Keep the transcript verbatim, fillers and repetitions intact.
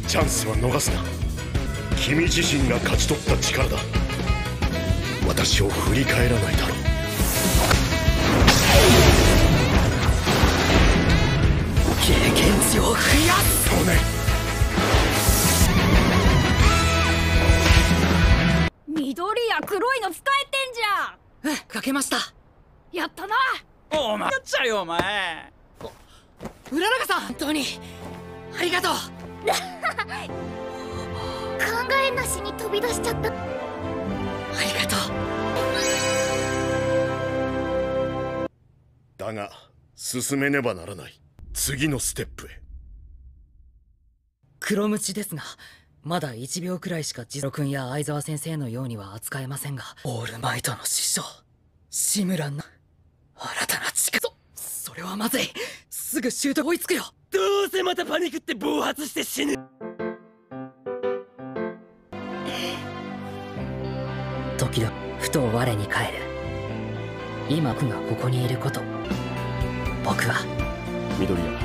チャンスは逃すな。君自身が勝ち取った力だ。私を振り返らないだろう。 経験値を増やす。 ごめん。 緑や黒いの使えてんじゃん。 うん、かけました。 やったな。 お前やっちゃうよお前。 浦永さん、本当にありがとう。 考えなしに飛び出しちゃった。 ありがとう。 だが進めねばならない。次のステップへ。 黒鞭ですが、まだいちびょうくらいしかジロ君や相沢先生のようには扱えませんが、オールマイトの師匠志村の新たな力、そそれはまずい。すぐ習得追いつくよ。どうせまたパニックって暴発して死ぬ。時々ふと我に返る。今僕がここにいること、僕は緑谷、